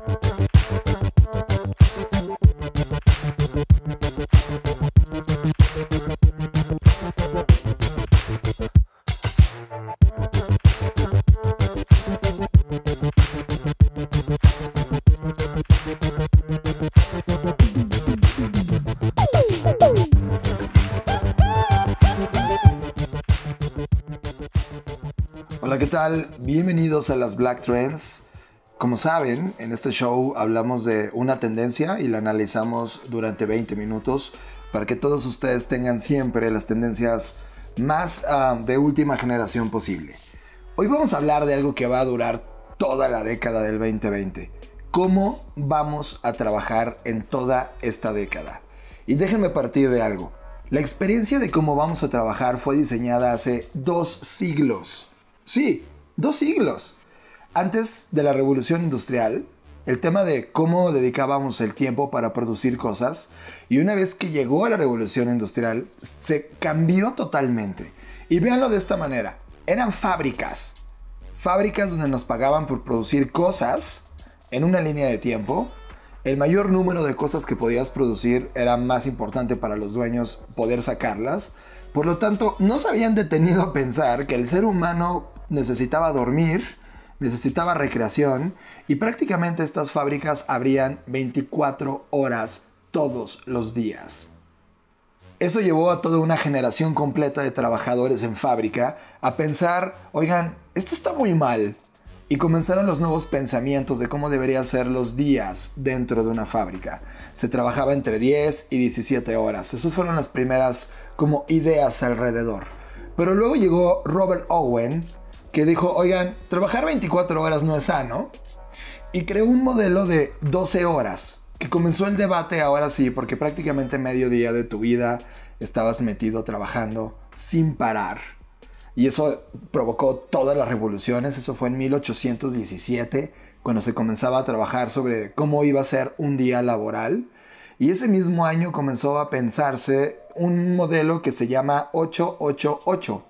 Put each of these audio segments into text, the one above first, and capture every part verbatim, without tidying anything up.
Hola, ¿qué tal? Bienvenidos a las Black Trends. Como saben, en este show hablamos de una tendencia y la analizamos durante veinte minutos para que todos ustedes tengan siempre las tendencias más uh, de última generación posible. Hoy vamos a hablar de algo que va a durar toda la década del veinte veinte. ¿Cómo vamos a trabajar en toda esta década? Y déjenme partir de algo. La experiencia de cómo vamos a trabajar fue diseñada hace dos siglos. Sí, dos siglos. Antes de la revolución industrial, el tema de cómo dedicábamos el tiempo para producir cosas, y una vez que llegó a la revolución industrial, se cambió totalmente. Y véanlo de esta manera, eran fábricas, fábricas donde nos pagaban por producir cosas en una línea de tiempo. El mayor número de cosas que podías producir era más importante para los dueños poder sacarlas. Por lo tanto, no se habían detenido a pensar que el ser humano necesitaba dormir, necesitaba recreación, y prácticamente estas fábricas abrían veinticuatro horas todos los días. Eso llevó a toda una generación completa de trabajadores en fábrica a pensar, oigan, esto está muy mal. Y comenzaron los nuevos pensamientos de cómo deberían ser los días dentro de una fábrica. Se trabajaba entre diez y diecisiete horas. Esas fueron las primeras como ideas alrededor. Pero luego llegó Robert Owen, que dijo, oigan, trabajar veinticuatro horas no es sano. Y creó un modelo de doce horas, que comenzó el debate ahora sí, porque prácticamente medio día de tu vida estabas metido trabajando sin parar. Y eso provocó todas las revoluciones. Eso fue en mil ochocientos diecisiete, cuando se comenzaba a trabajar sobre cómo iba a ser un día laboral. Y ese mismo año comenzó a pensarse un modelo que se llama ocho ocho ocho.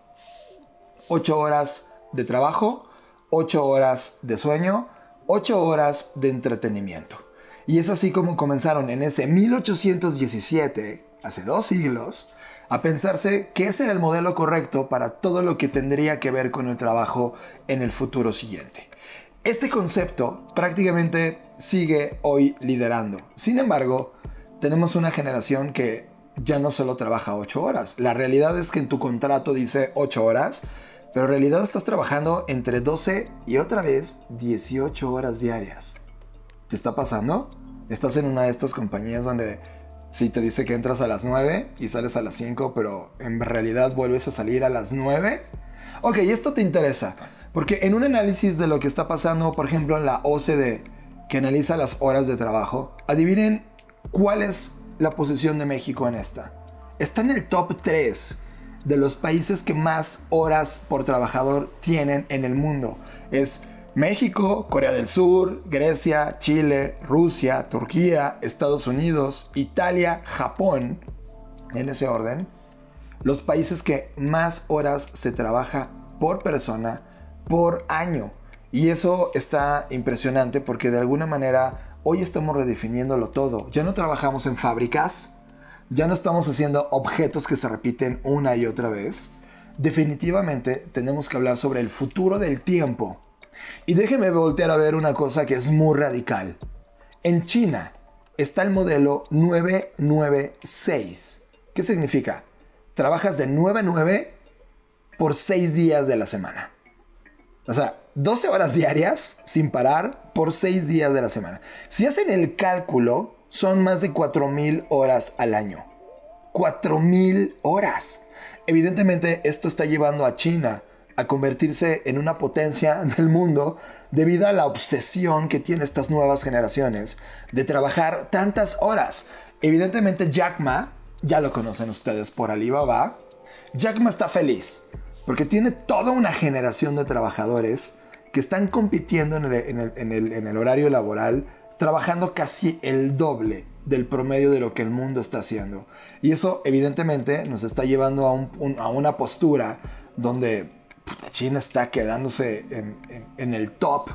ocho horas de trabajo, ocho horas de sueño, ocho horas de entretenimiento. Y es así como comenzaron en ese mil ochocientos diecisiete, hace dos siglos, a pensarse que ese era el modelo correcto para todo lo que tendría que ver con el trabajo en el futuro siguiente. Este concepto prácticamente sigue hoy liderando. Sin embargo, tenemos una generación que ya no solo trabaja ocho horas. La realidad es que en tu contrato dice ocho horas, pero en realidad estás trabajando entre doce y otra vez dieciocho horas diarias. ¿Te está pasando? Estás en una de estas compañías donde sí te dice que entras a las nueve y sales a las cinco, pero en realidad vuelves a salir a las nueve. Ok, esto te interesa, porque en un análisis de lo que está pasando, por ejemplo, en la O C D, que analiza las horas de trabajo, adivinen cuál es la posición de México en esta. Está en el top tres de los países que más horas por trabajador tienen en el mundo. Es México, Corea del Sur, Grecia, Chile, Rusia, Turquía, Estados Unidos, Italia, Japón, en ese orden. Los países que más horas se trabaja por persona por año. Y eso está impresionante porque de alguna manera hoy estamos redefiniéndolo todo. Ya no trabajamos en fábricas, ya no estamos haciendo objetos que se repiten una y otra vez. Definitivamente tenemos que hablar sobre el futuro del tiempo. Y déjenme voltear a ver una cosa que es muy radical. En China está el modelo nueve nueve seis. ¿Qué significa? Trabajas de nueve a nueve por seis días de la semana. O sea, doce horas diarias sin parar por seis días de la semana. Si hacen el cálculo, son más de cuatro mil horas al año. cuatro mil horas. Evidentemente, esto está llevando a China a convertirse en una potencia del mundo debido a la obsesión que tienen estas nuevas generaciones de trabajar tantas horas. Evidentemente Jack Ma, ya lo conocen ustedes por Alibaba, Jack Ma está feliz porque tiene toda una generación de trabajadores que están compitiendo en el, en el, en el, en el horario laboral, trabajando casi el doble del promedio de lo que el mundo está haciendo. Y eso evidentemente nos está llevando a, un, un, a una postura donde puta, China está quedándose en, en, en el top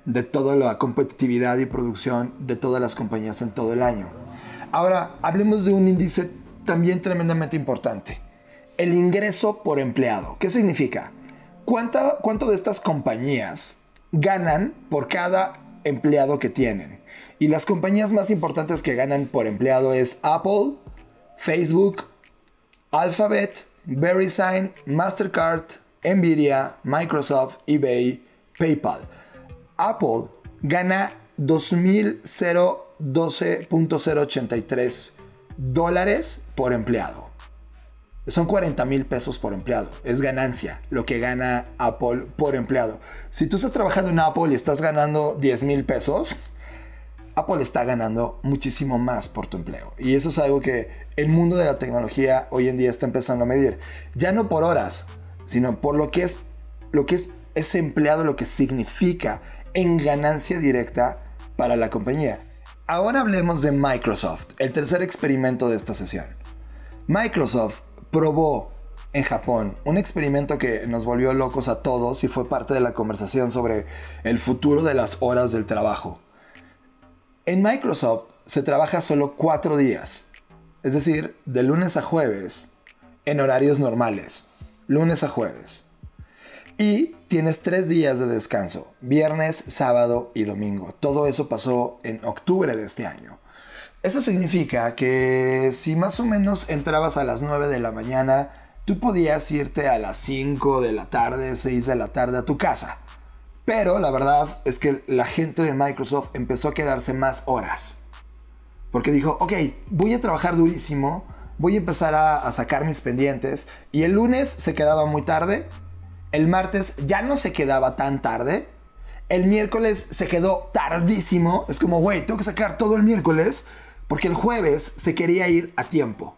de toda la competitividad y producción de todas las compañías en todo el año. Ahora, hablemos de un índice también tremendamente importante. El ingreso por empleado. ¿Qué significa? ¿Cuánta, ¿Cuánto de estas compañías ganan por cada empleado que tienen? Y las compañías más importantes que ganan por empleado es Apple, Facebook, Alphabet, VeriSign, Mastercard, Nvidia, Microsoft, eBay, PayPal. Apple gana dos mil doce punto cero ochenta y tres dólares por empleado. Son cuarenta mil pesos por empleado. Es ganancia lo que gana Apple por empleado. Si tú estás trabajando en Apple y estás ganando diez mil pesos, Apple está ganando muchísimo más por tu empleo. Y eso es algo que el mundo de la tecnología hoy en día está empezando a medir. Ya no por horas, sino por lo que es, lo que es ese empleado, lo que significa en ganancia directa para la compañía. Ahora hablemos de Microsoft, el tercer experimento de esta sesión. Microsoft probó en Japón un experimento que nos volvió locos a todos y fue parte de la conversación sobre el futuro de las horas del trabajo. En Microsoft se trabaja solo cuatro días, es decir, de lunes a jueves, en horarios normales, lunes a jueves. Y tienes tres días de descanso, viernes, sábado y domingo. Todo eso pasó en octubre de este año. Eso significa que si más o menos entrabas a las nueve de la mañana, tú podías irte a las cinco de la tarde, seis de la tarde a tu casa. Pero la verdad es que la gente de Microsoft empezó a quedarse más horas. Porque dijo, ok, voy a trabajar durísimo, voy a empezar a, a sacar mis pendientes. Y el lunes se quedaba muy tarde, el martes ya no se quedaba tan tarde, el miércoles se quedó tardísimo. Es como, güey, tengo que sacar todo el miércoles porque el jueves se quería ir a tiempo.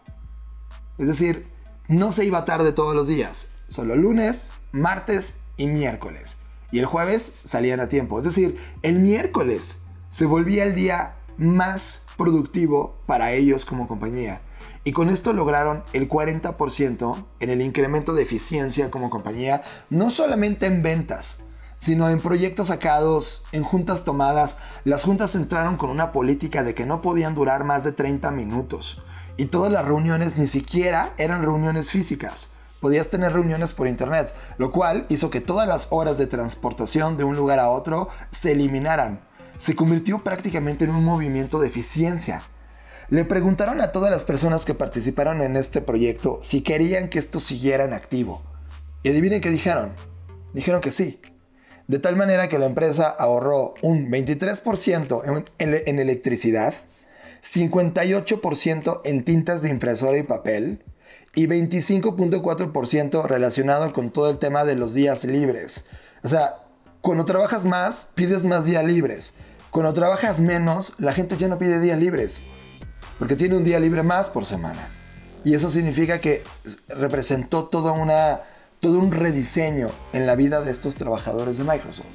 Es decir, no se iba tarde todos los días, solo lunes, martes y miércoles. Y el jueves salían a tiempo. Es decir, el miércoles se volvía el día más productivo para ellos como compañía. Y con esto lograron el cuarenta por ciento en el incremento de eficiencia como compañía, no solamente en ventas, sino en proyectos sacados, en juntas tomadas. Las juntas entraron con una política de que no podían durar más de treinta minutos. Y todas las reuniones ni siquiera eran reuniones físicas. Podías tener reuniones por internet, lo cual hizo que todas las horas de transportación de un lugar a otro se eliminaran. Se convirtió prácticamente en un movimiento de eficiencia. Le preguntaron a todas las personas que participaron en este proyecto si querían que esto siguiera en activo. Y adivinen qué dijeron. Dijeron que sí. De tal manera que la empresa ahorró un veintitrés por ciento en, en, en electricidad, cincuenta y ocho por ciento en tintas de impresora y papel, y veinticinco punto cuatro por ciento relacionado con todo el tema de los días libres. O sea, cuando trabajas más, pides más días libres. Cuando trabajas menos, la gente ya no pide días libres, porque tiene un día libre más por semana. Y eso significa que representó toda una, todo un rediseño en la vida de estos trabajadores de Microsoft.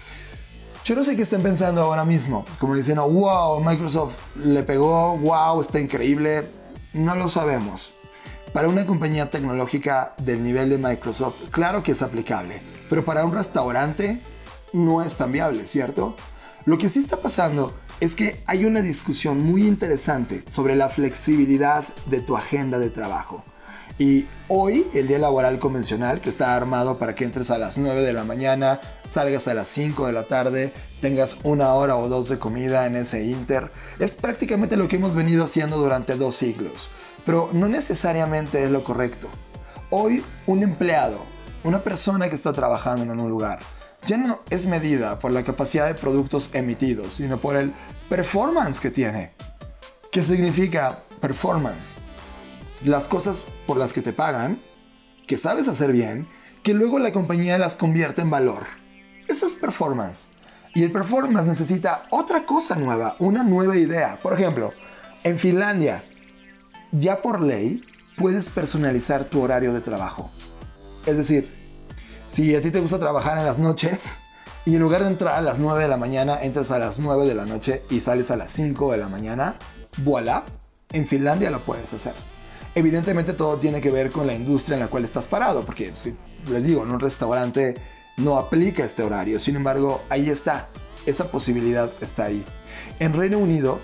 Yo no sé qué estén pensando ahora mismo, como diciendo, wow, Microsoft le pegó, wow, está increíble. No lo sabemos. Para una compañía tecnológica del nivel de Microsoft, claro que es aplicable, pero para un restaurante no es tan viable, ¿cierto? Lo que sí está pasando es que hay una discusión muy interesante sobre la flexibilidad de tu agenda de trabajo. Y hoy, el día laboral convencional, que está armado para que entres a las nueve de la mañana, salgas a las cinco de la tarde, tengas una hora o dos de comida en ese inter, es prácticamente lo que hemos venido haciendo durante dos siglos. Pero no necesariamente es lo correcto. Hoy un empleado, una persona que está trabajando en un lugar, ya no es medida por la capacidad de productos emitidos, sino por el performance que tiene. ¿Qué significa performance? Las cosas por las que te pagan, que sabes hacer bien, que luego la compañía las convierte en valor. Eso es performance. Y el performance necesita otra cosa nueva, una nueva idea. Por ejemplo, en Finlandia, ya por ley, puedes personalizar tu horario de trabajo. Es decir, si a ti te gusta trabajar en las noches y en lugar de entrar a las nueve de la mañana, entras a las nueve de la noche y sales a las cinco de la mañana, voilà, en Finlandia lo puedes hacer. Evidentemente todo tiene que ver con la industria en la cual estás parado, porque si les digo, en un restaurante no aplica este horario. Sin embargo, ahí está. esa posibilidad está ahí. En Reino Unido,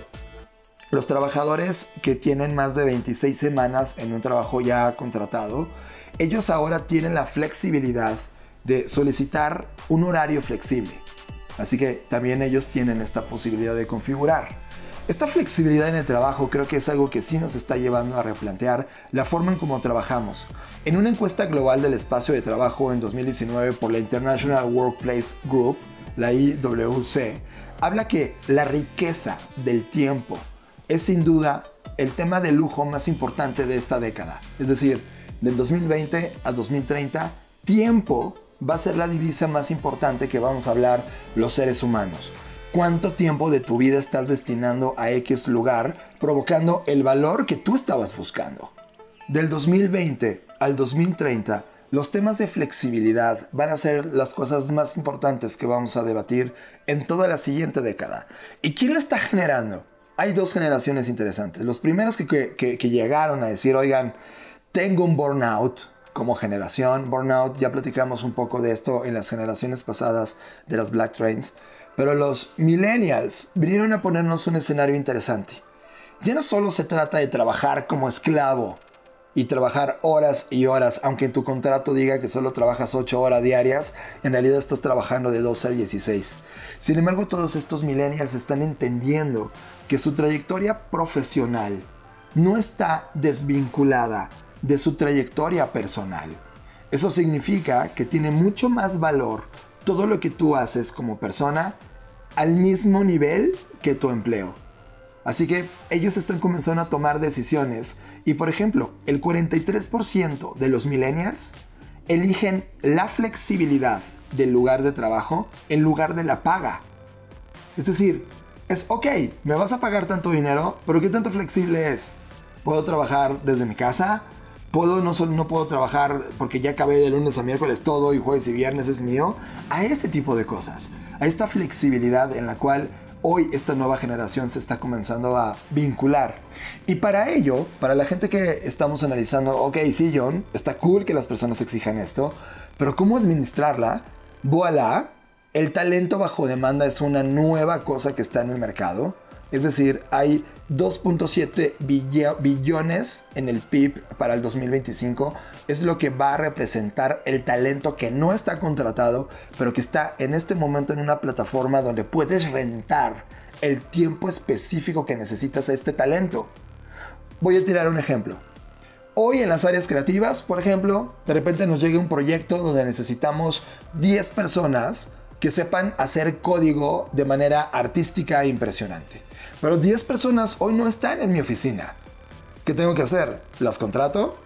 los trabajadores que tienen más de veintiséis semanas en un trabajo ya contratado, ellos ahora tienen la flexibilidad de solicitar un horario flexible. Así que también ellos tienen esta posibilidad de configurar. Esta flexibilidad en el trabajo creo que es algo que sí nos está llevando a replantear la forma en cómo trabajamos. En una encuesta global del espacio de trabajo en dos mil diecinueve por la International Workplace Group, la I W C, habla que la riqueza del tiempo es sin duda el tema de lujo más importante de esta década. Es decir, del dos mil veinte a dos mil treinta, tiempo va a ser la divisa más importante que vamos a hablar los seres humanos. ¿Cuánto tiempo de tu vida estás destinando a X lugar, provocando el valor que tú estabas buscando? Del dos mil veinte al dos mil treinta, los temas de flexibilidad van a ser las cosas más importantes que vamos a debatir en toda la siguiente década. ¿Y quién la está generando? Hay dos generaciones interesantes. Los primeros que, que, que llegaron a decir, oigan, tengo un burnout como generación. Burnout, ya platicamos un poco de esto en las generaciones pasadas de las Black Trends. Pero los millennials vinieron a ponernos un escenario interesante. Ya no solo se trata de trabajar como esclavo y trabajar horas y horas, aunque en tu contrato diga que solo trabajas ocho horas diarias, en realidad estás trabajando de doce a dieciséis. Sin embargo, todos estos millennials están entendiendo que su trayectoria profesional no está desvinculada de su trayectoria personal. Eso significa que tiene mucho más valor todo lo que tú haces como persona al mismo nivel que tu empleo. Así que ellos están comenzando a tomar decisiones y, por ejemplo, el cuarenta y tres por ciento de los millennials eligen la flexibilidad del lugar de trabajo en lugar de la paga. Es decir, es ok, me vas a pagar tanto dinero, pero ¿qué tanto flexible es? ¿Puedo trabajar desde mi casa? ¿Puedo, no, solo, no puedo trabajar porque ya acabé de lunes a miércoles todo y jueves y viernes es mío? A ese tipo de cosas, a esta flexibilidad en la cual hoy esta nueva generación se está comenzando a vincular. Y para ello, para la gente que estamos analizando, ok, sí, John, está cool que las personas exijan esto, pero ¿cómo administrarla? Voilà, el talento bajo demanda es una nueva cosa que está en el mercado. Es decir, hay dos punto siete billones en el P I B para el dos mil veinticinco. Es lo que va a representar el talento que no está contratado, pero que está en este momento en una plataforma donde puedes rentar el tiempo específico que necesitas a este talento. Voy a tirar un ejemplo. Hoy en las áreas creativas, por ejemplo, de repente nos llega un proyecto donde necesitamos diez personas que sepan hacer código de manera artística e impresionante. Pero diez personas hoy no están en mi oficina. ¿Qué tengo que hacer? ¿Las contrato?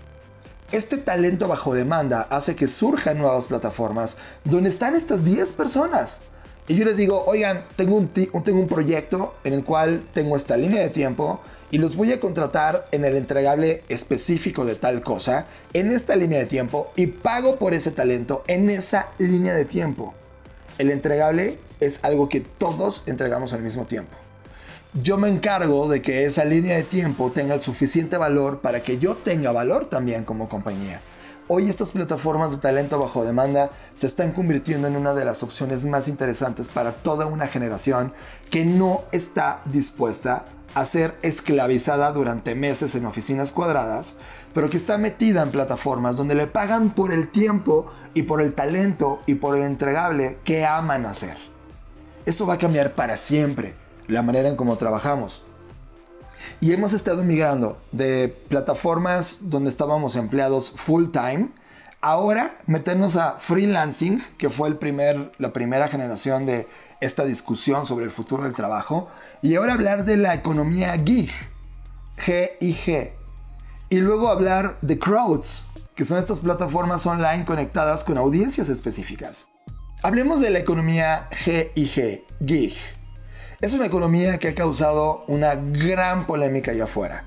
Este talento bajo demanda hace que surjan nuevas plataformas donde están estas diez personas. Y yo les digo, oigan, tengo un, tengo un proyecto en el cual tengo esta línea de tiempo y los voy a contratar en el entregable específico de tal cosa, en esta línea de tiempo, y pago por ese talento en esa línea de tiempo. El entregable es algo que todos entregamos al mismo tiempo. Yo me encargo de que esa línea de tiempo tenga el suficiente valor para que yo tenga valor también como compañía. Hoy estas plataformas de talento bajo demanda se están convirtiendo en una de las opciones más interesantes para toda una generación que no está dispuesta a ser esclavizada durante meses en oficinas cuadradas, pero que está metida en plataformas donde le pagan por el tiempo y por el talento y por el entregable que aman hacer. Eso va a cambiar para siempre la manera en cómo trabajamos. Y hemos estado migrando de plataformas donde estábamos empleados full time, ahora meternos a freelancing, que fue el primer, la primera generación de esta discusión sobre el futuro del trabajo, y ahora hablar de la economía gig, G I G, y luego hablar de crowds, que son estas plataformas online conectadas con audiencias específicas. Hablemos de la economía G I G, gig. Es una economía que ha causado una gran polémica allá afuera.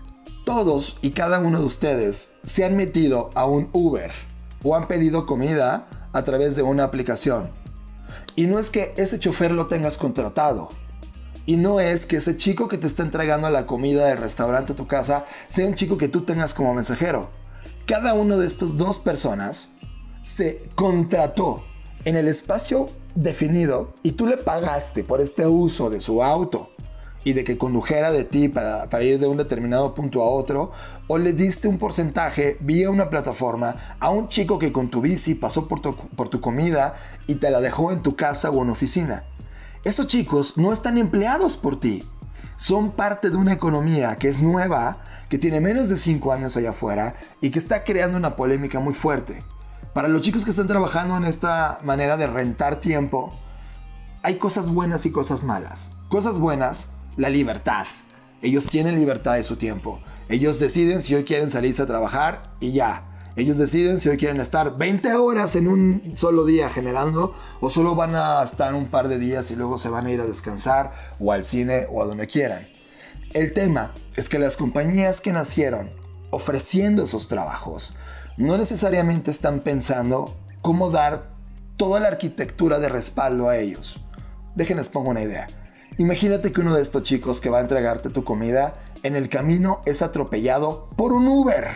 Todos y cada uno de ustedes se han metido a un Uber o han pedido comida a través de una aplicación. Y no es que ese chofer lo tengas contratado. Y no es que ese chico que te está entregando la comida del restaurante a tu casa sea un chico que tú tengas como mensajero. Cada uno de estos dos personas se contrató en el espacio definido y tú le pagaste por este uso de su auto y de que condujera de ti para, para ir de un determinado punto a otro, o le diste un porcentaje vía una plataforma a un chico que con tu bici pasó por tu, por tu comida y te la dejó en tu casa o en oficina. Esos chicos no están empleados por ti. Son parte de una economía que es nueva, que tiene menos de cinco años allá afuera y que está creando una polémica muy fuerte. Para los chicos que están trabajando en esta manera de rentar tiempo, hay cosas buenas y cosas malas. Cosas buenas, la libertad. Ellos tienen libertad de su tiempo. Ellos deciden si hoy quieren salirse a trabajar y ya. Ellos deciden si hoy quieren estar veinte horas en un solo día generando o solo van a estar un par de días y luego se van a ir a descansar o al cine o a donde quieran. El tema es que las compañías que nacieron ofreciendo esos trabajos no necesariamente están pensando cómo dar toda la arquitectura de respaldo a ellos. Déjenles pongo una idea. Imagínate que uno de estos chicos que va a entregarte tu comida en el camino es atropellado por un Uber.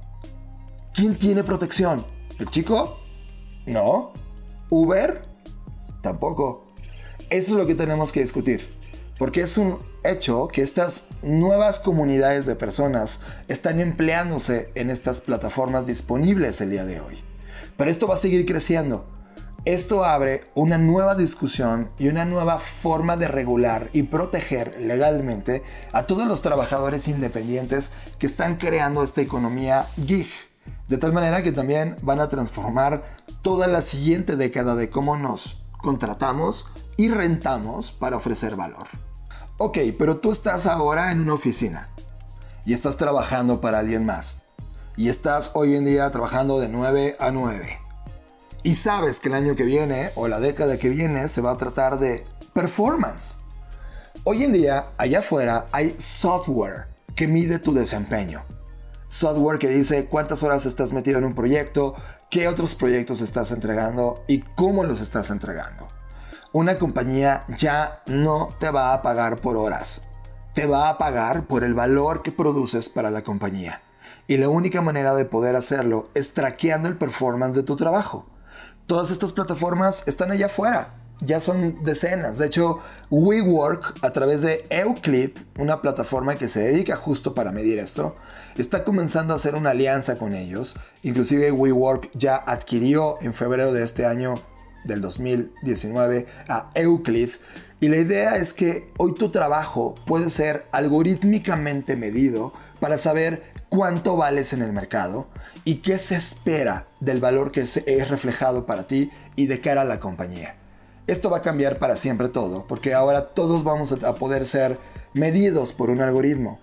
¿Quién tiene protección? ¿El chico? No. ¿Uber? Tampoco. Eso es lo que tenemos que discutir. Porque es un hecho que estas nuevas comunidades de personas están empleándose en estas plataformas disponibles el día de hoy. Pero esto va a seguir creciendo. Esto abre una nueva discusión y una nueva forma de regular y proteger legalmente a todos los trabajadores independientes que están creando esta economía gig. De tal manera que también van a transformar toda la siguiente década de cómo nos contratamos y rentamos para ofrecer valor. Ok, pero tú estás ahora en una oficina y estás trabajando para alguien más. Y estás hoy en día trabajando de nueve a nueve. Y sabes que el año que viene o la década que viene se va a tratar de performance. Hoy en día, allá afuera, hay software que mide tu desempeño. Software que dice cuántas horas estás metido en un proyecto, qué otros proyectos estás entregando y cómo los estás entregando. Una compañía ya no te va a pagar por horas. Te va a pagar por el valor que produces para la compañía. Y la única manera de poder hacerlo es traqueando el performance de tu trabajo. Todas estas plataformas están allá afuera. Ya son decenas. De hecho, WeWork, a través de Euclid, una plataforma que se dedica justo para medir esto, está comenzando a hacer una alianza con ellos. Inclusive WeWork ya adquirió en febrero de este año, del dos mil diecinueve, a Euclid. Y la idea es que hoy tu trabajo puede ser algorítmicamente medido para saber cuánto vales en el mercado y qué se espera del valor que es reflejado para ti y de cara a la compañía. Esto va a cambiar para siempre todo, porque ahora todos vamos a poder ser medidos por un algoritmo.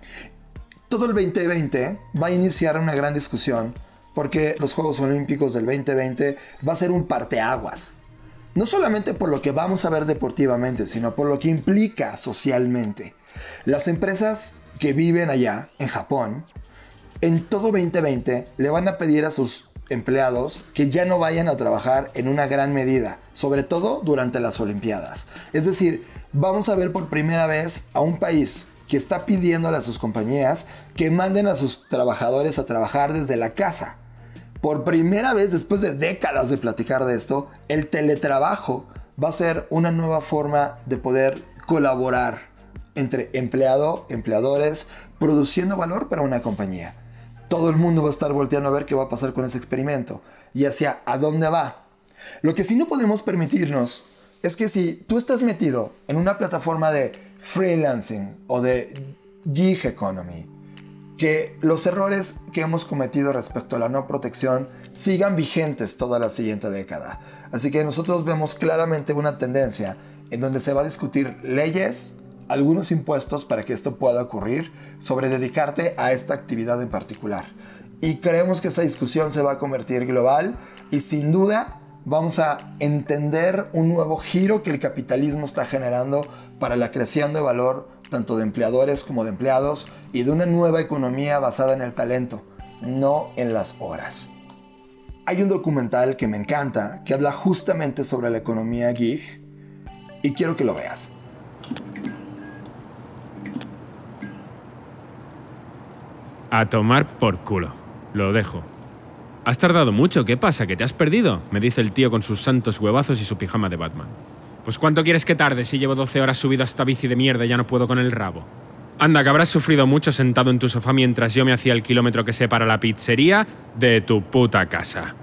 Todo el veinte veinte va a iniciar una gran discusión, porque los Juegos Olímpicos del veinte veinte va a ser un parteaguas. No solamente por lo que vamos a ver deportivamente, sino por lo que implica socialmente. Las empresas que viven allá, en Japón, en todo veinte veinte le van a pedir a sus empleados que ya no vayan a trabajar en una gran medida, sobre todo durante las Olimpiadas. Es decir, vamos a ver por primera vez a un país que está pidiéndole a sus compañías que manden a sus trabajadores a trabajar desde la casa. Por primera vez, después de décadas de platicar de esto, el teletrabajo va a ser una nueva forma de poder colaborar entre empleado, empleadores, produciendo valor para una compañía. Todo el mundo va a estar volteando a ver qué va a pasar con ese experimento y hacia a dónde va. Lo que sí no podemos permitirnos es que si tú estás metido en una plataforma de freelancing o de gig economy, que los errores que hemos cometido respecto a la no protección sigan vigentes toda la siguiente década. Así que nosotros vemos claramente una tendencia en donde se va a discutir leyes, algunos impuestos para que esto pueda ocurrir, sobre dedicarte a esta actividad en particular. Y creemos que esa discusión se va a convertir global y sin duda vamos a entender un nuevo giro que el capitalismo está generando para la creación de valor tanto de empleadores como de empleados y de una nueva economía basada en el talento, no en las horas. Hay un documental que me encanta que habla justamente sobre la economía gig y quiero que lo veas. A tomar por culo. Lo dejo. Has tardado mucho, ¿qué pasa? ¿Que te has perdido? Me dice el tío con sus santos huevazos y su pijama de Batman. Pues ¿cuánto quieres que tarde si llevo doce horas subido a esta bici de mierda y ya no puedo con el rabo? Anda, que habrás sufrido mucho sentado en tu sofá mientras yo me hacía el kilómetro que separa la pizzería de tu puta casa.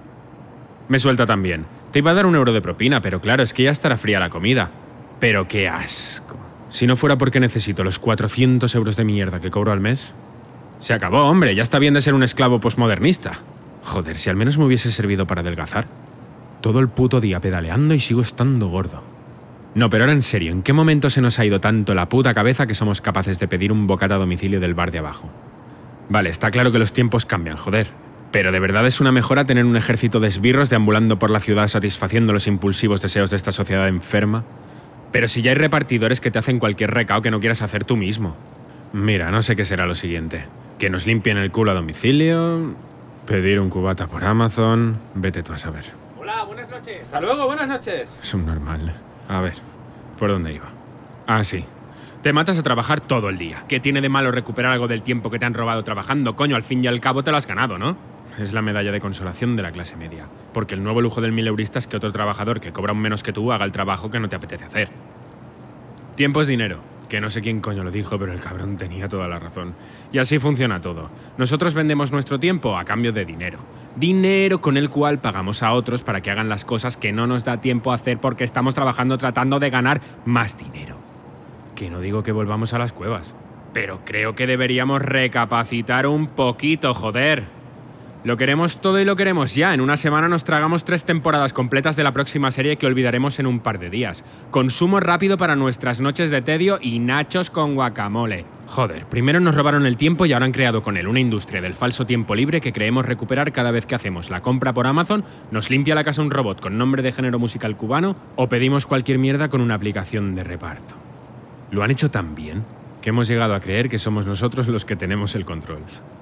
Me suelta también. Te iba a dar un euro de propina, pero claro, es que ya estará fría la comida. Pero qué asco. Si no fuera porque necesito los cuatrocientos euros de mierda que cobro al mes... Se acabó, hombre, ya está bien de ser un esclavo posmodernista. Joder, si al menos me hubiese servido para adelgazar. Todo el puto día pedaleando y sigo estando gordo. No, pero ahora en serio, ¿en qué momento se nos ha ido tanto la puta cabeza que somos capaces de pedir un bocata a domicilio del bar de abajo? Vale, está claro que los tiempos cambian, joder. Pero ¿de verdad es una mejora tener un ejército de esbirros deambulando por la ciudad satisfaciendo los impulsivos deseos de esta sociedad enferma? Pero si ya hay repartidores que te hacen cualquier recao que no quieras hacer tú mismo. Mira, no sé qué será lo siguiente. Que nos limpien el culo a domicilio, pedir un cubata por Amazon, vete tú a saber. Hola, buenas noches. Hasta luego, buenas noches. Es un normal. A ver, ¿por dónde iba? Ah, sí. Te matas a trabajar todo el día. ¿Qué tiene de malo recuperar algo del tiempo que te han robado trabajando? Coño, al fin y al cabo te lo has ganado, ¿no? Es la medalla de consolación de la clase media. Porque el nuevo lujo del mileurista es que otro trabajador que cobra un menos que tú haga el trabajo que no te apetece hacer. Tiempo es dinero. Que no sé quién coño lo dijo, pero el cabrón tenía toda la razón. Y así funciona todo. Nosotros vendemos nuestro tiempo a cambio de dinero. Dinero con el cual pagamos a otros para que hagan las cosas que no nos da tiempo a hacer porque estamos trabajando tratando de ganar más dinero. Que no digo que volvamos a las cuevas, pero creo que deberíamos recapacitar un poquito, joder. Lo queremos todo y lo queremos ya. En una semana nos tragamos tres temporadas completas de la próxima serie que olvidaremos en un par de días. Consumo rápido para nuestras noches de tedio y nachos con guacamole. Joder, primero nos robaron el tiempo y ahora han creado con él una industria del falso tiempo libre que creemos recuperar cada vez que hacemos la compra por Amazon, nos limpia la casa un robot con nombre de género musical cubano o pedimos cualquier mierda con una aplicación de reparto. Lo han hecho tan bien que hemos llegado a creer que somos nosotros los que tenemos el control.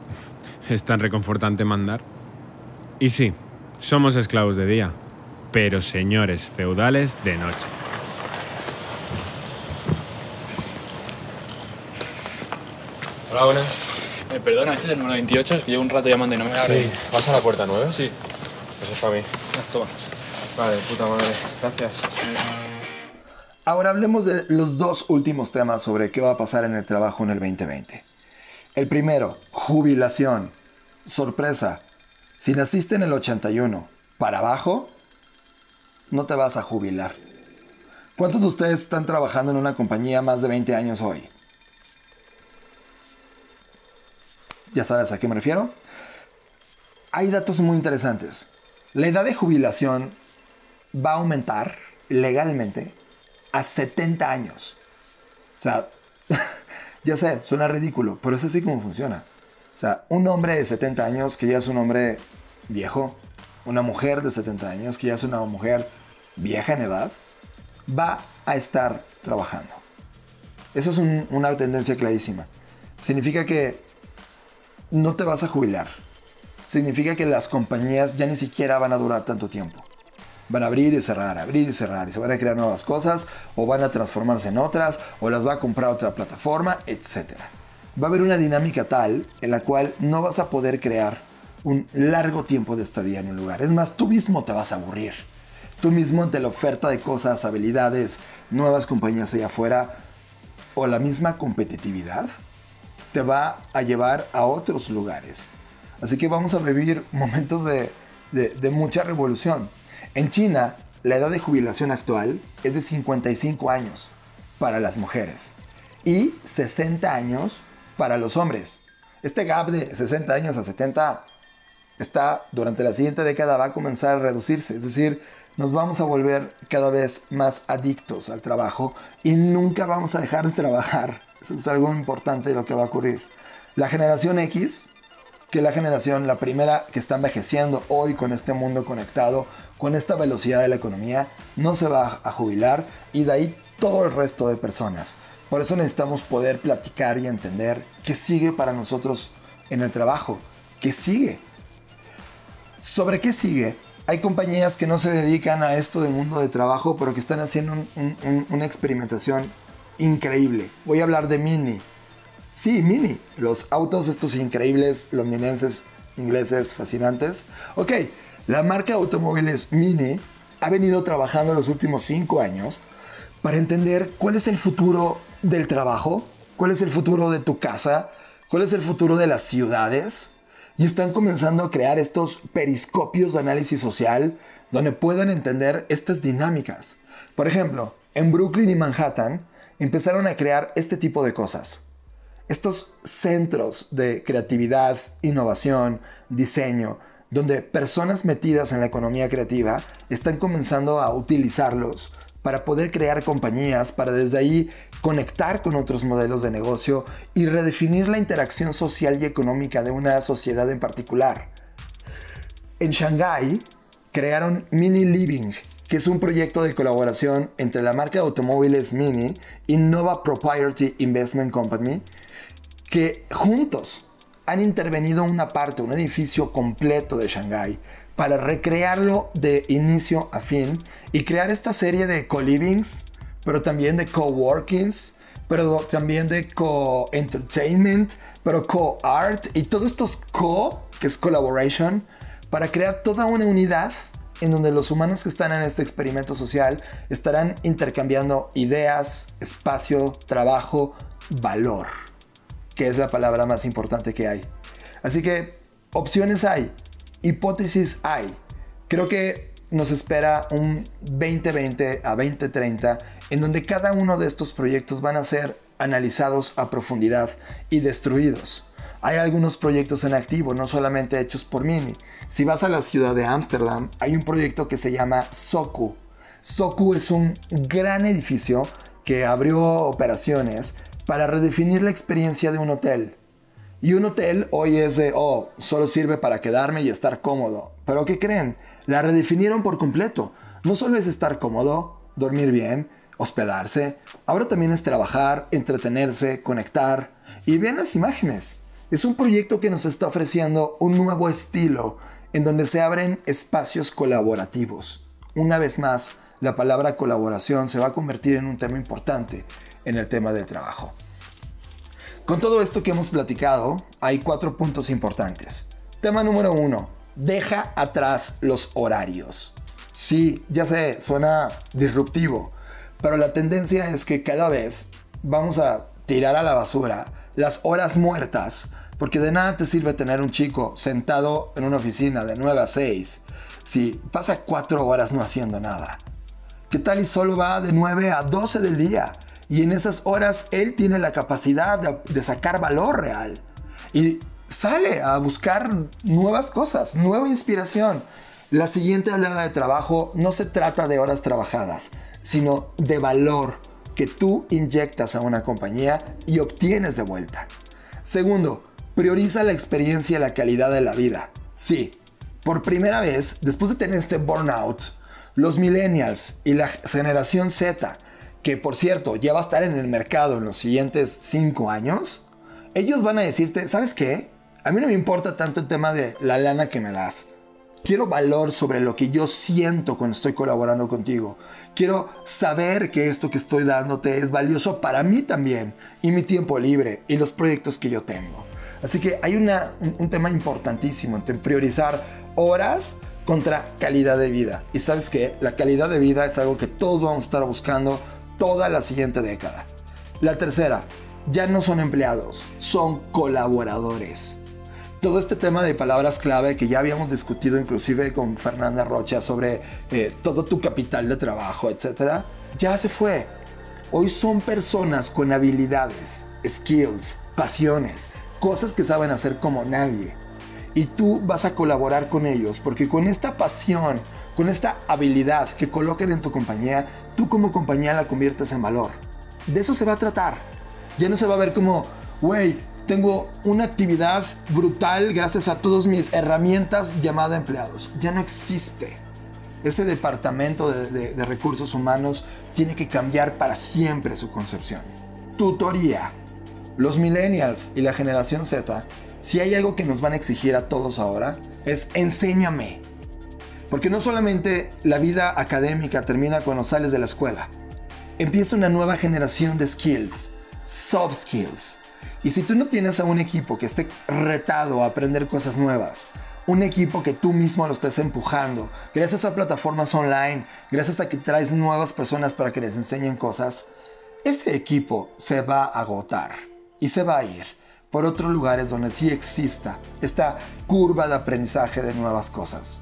Es tan reconfortante mandar. Y sí, somos esclavos de día, pero señores feudales de noche. Hola, buenas. Eh, perdona, este es el número veintiocho, es que llevo un rato llamando y no me abre. Sí, ¿vas a la puerta nueve? Sí. Pues es para mí. Toma. Vale, puta madre. Gracias. Ahora hablemos de los dos últimos temas sobre qué va a pasar en el trabajo en el veinte veinte. El primero, jubilación. Sorpresa, si naciste en el ochenta y uno para abajo, no te vas a jubilar. ¿Cuántos de ustedes están trabajando en una compañía más de veinte años hoy? ¿Ya sabes a qué me refiero? Hay datos muy interesantes. La edad de jubilación va a aumentar legalmente a setenta años. O sea, ya sé, suena ridículo, pero es así como funciona. O sea, un hombre de setenta años que ya es un hombre viejo, una mujer de setenta años que ya es una mujer vieja en edad, va a estar trabajando. Esa es un, una tendencia clarísima. Significa que no te vas a jubilar. Significa que las compañías ya ni siquiera van a durar tanto tiempo. Van a abrir y cerrar, abrir y cerrar, y se van a crear nuevas cosas, o van a transformarse en otras, o las va a comprar otra plataforma, etcétera. Va a haber una dinámica tal en la cual no vas a poder crear un largo tiempo de estadía en un lugar. Es más, tú mismo te vas a aburrir. Tú mismo ante la oferta de cosas, habilidades, nuevas compañías allá afuera, o la misma competitividad, te va a llevar a otros lugares. Así que vamos a vivir momentos de, de, de mucha revolución. En China, la edad de jubilación actual es de cincuenta y cinco años para las mujeres y sesenta años para los hombres. Este gap de sesenta años a setenta está, durante la siguiente década va a comenzar a reducirse. Es decir, nos vamos a volver cada vez más adictos al trabajo y nunca vamos a dejar de trabajar. Eso es algo importante de lo que va a ocurrir. La generación X, que es la generación, la primera que está envejeciendo hoy con este mundo conectado, con esta velocidad de la economía, no se va a jubilar, y de ahí todo el resto de personas. Por eso necesitamos poder platicar y entender qué sigue para nosotros en el trabajo, qué sigue. ¿Sobre qué sigue? Hay compañías que no se dedican a esto del mundo de trabajo, pero que están haciendo un, un, un, una experimentación increíble. Voy a hablar de Mini. Sí, Mini. Los autos estos increíbles londinenses ingleses fascinantes. Ok, la marca de automóviles Mini ha venido trabajando los últimos cinco años para entender cuál es el futuro del trabajo, cuál es el futuro de tu casa, cuál es el futuro de las ciudades. Y están comenzando a crear estos periscopios de análisis social donde puedan entender estas dinámicas. Por ejemplo, en Brooklyn y Manhattan empezaron a crear este tipo de cosas. Estos centros de creatividad, innovación, diseño, donde personas metidas en la economía creativa están comenzando a utilizarlos para poder crear compañías, para desde ahí conectar con otros modelos de negocio y redefinir la interacción social y económica de una sociedad en particular. En Shanghái crearon Mini Living, que es un proyecto de colaboración entre la marca de automóviles Mini y Nova Propriety Investment Company, que juntos han intervenido una parte, un edificio completo de Shanghái, para recrearlo de inicio a fin y crear esta serie de co-livings, pero también de co-workings, pero también de co-entertainment, pero co-art y todos estos co, que es collaboration, para crear toda una unidad en donde los humanos que están en este experimento social estarán intercambiando ideas, espacio, trabajo, valor, que es la palabra más importante que hay. Así que opciones hay, hipótesis hay. Creo que nos espera un veinte veinte a veinte treinta en donde cada uno de estos proyectos van a ser analizados a profundidad y destruidos. Hay algunos proyectos en activo, no solamente hechos por Mini. Si vas a la ciudad de Ámsterdam, hay un proyecto que se llama Soku. Soku es un gran edificio que abrió operaciones para redefinir la experiencia de un hotel. Y un hotel hoy es de, oh, solo sirve para quedarme y estar cómodo. Pero ¿qué creen? La redefinieron por completo. No solo es estar cómodo, dormir bien, hospedarse. Ahora también es trabajar, entretenerse, conectar. Y vean las imágenes. Es un proyecto que nos está ofreciendo un nuevo estilo en donde se abren espacios colaborativos. Una vez más, la palabra colaboración se va a convertir en un tema importante en el tema del trabajo. Con todo esto que hemos platicado, hay cuatro puntos importantes. Tema número uno, deja atrás los horarios. Sí, ya sé, suena disruptivo, pero la tendencia es que cada vez vamos a tirar a la basura las horas muertas, porque de nada te sirve tener un chico sentado en una oficina de nueve a seis si pasa cuatro horas no haciendo nada. ¿Qué tal y solo va de nueve a doce del día? Y en esas horas él tiene la capacidad de, de sacar valor real. Y sale a buscar nuevas cosas, nueva inspiración. La siguiente oleada de trabajo no se trata de horas trabajadas, sino de valor que tú inyectas a una compañía y obtienes de vuelta. Segundo, prioriza la experiencia y la calidad de la vida. Sí, por primera vez, después de tener este burnout, los millennials y la generación Z, que por cierto ya va a estar en el mercado en los siguientes cinco años, ellos van a decirte, ¿sabes qué? A mí no me importa tanto el tema de la lana que me das. Quiero valor sobre lo que yo siento cuando estoy colaborando contigo. Quiero saber que esto que estoy dándote es valioso para mí también, y mi tiempo libre, y los proyectos que yo tengo. Así que hay una, un, un tema importantísimo en priorizar horas contra calidad de vida. Y ¿sabes qué? La calidad de vida es algo que todos vamos a estar buscando toda la siguiente década. La tercera, ya no son empleados, son colaboradores. Todo este tema de palabras clave que ya habíamos discutido inclusive con Fernanda Rocha sobre eh, todo tu capital de trabajo, etcétera, ya se fue. Hoy son personas con habilidades, skills, pasiones, cosas que saben hacer como nadie. Y tú vas a colaborar con ellos porque con esta pasión, con esta habilidad que coloquen en tu compañía, tú como compañía la conviertes en valor. De eso se va a tratar. Ya no se va a ver como, güey, tengo una actividad brutal gracias a todas mis herramientas llamada empleados. Ya no existe. Ese departamento de, de, de recursos humanos tiene que cambiar para siempre su concepción. Tutoría. Los millennials y la generación Z, si hay algo que nos van a exigir a todos ahora, es enséñame. Porque no solamente la vida académica termina cuando sales de la escuela. Empieza una nueva generación de skills, soft skills. Y si tú no tienes a un equipo que esté retado a aprender cosas nuevas, un equipo que tú mismo lo estés empujando, gracias a plataformas online, gracias a que traes nuevas personas para que les enseñen cosas, ese equipo se va a agotar y se va a ir por otros lugares donde sí exista esta curva de aprendizaje de nuevas cosas.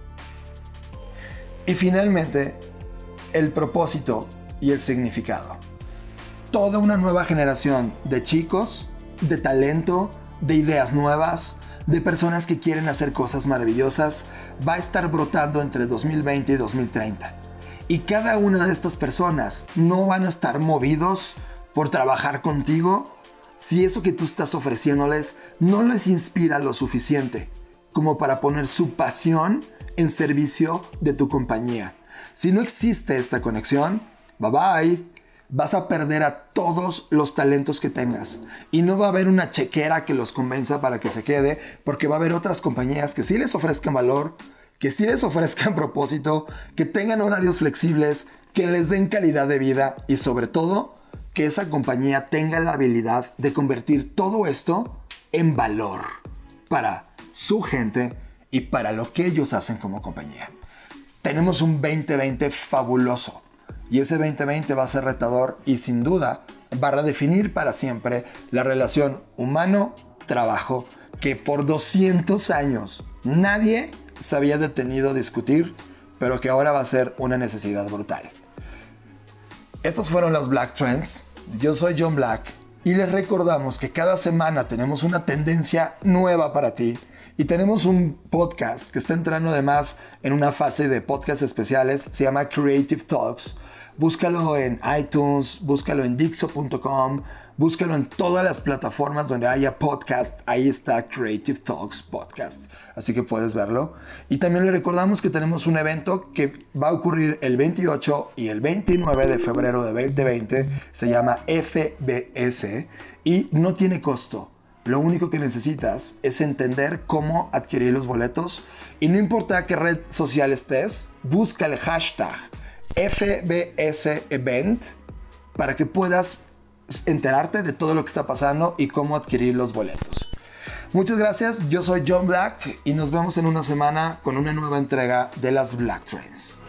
Y finalmente, el propósito y el significado. Toda una nueva generación de chicos, de talento, de ideas nuevas, de personas que quieren hacer cosas maravillosas, va a estar brotando entre dos mil veinte y dos mil treinta. Y cada una de estas personas no van a estar movidos por trabajar contigo si eso que tú estás ofreciéndoles no les inspira lo suficiente como para poner su pasión en servicio de tu compañía. Si no existe esta conexión, bye bye. Vas a perder a todos los talentos que tengas. Y no va a haber una chequera que los convenza para que se quede, porque va a haber otras compañías que sí les ofrezcan valor, que sí les ofrezcan propósito, que tengan horarios flexibles, que les den calidad de vida y sobre todo, que esa compañía tenga la habilidad de convertir todo esto en valor para su gente y para lo que ellos hacen como compañía. Tenemos un veinte veinte fabuloso. Y ese veinte veinte va a ser retador y sin duda va a redefinir para siempre la relación humano-trabajo que por doscientos años nadie se había detenido a discutir, pero que ahora va a ser una necesidad brutal. Estas fueron las Black Trends. Yo soy John Black y les recordamos que cada semana tenemos una tendencia nueva para ti. Y tenemos un podcast que está entrando además en una fase de podcasts especiales. Se llama Creative Talks. Búscalo en iTunes, búscalo en Dixo punto com, búscalo en todas las plataformas donde haya podcast. Ahí está Creative Talks Podcast. Así que puedes verlo. Y también le recordamos que tenemos un evento que va a ocurrir el veintiocho y el veintinueve de febrero de veinte veinte. Se llama F B S y no tiene costo. Lo único que necesitas es entender cómo adquirir los boletos y no importa qué red social estés, busca el hashtag F B S Event para que puedas enterarte de todo lo que está pasando y cómo adquirir los boletos. Muchas gracias, yo soy John Black y nos vemos en una semana con una nueva entrega de las Black Trends.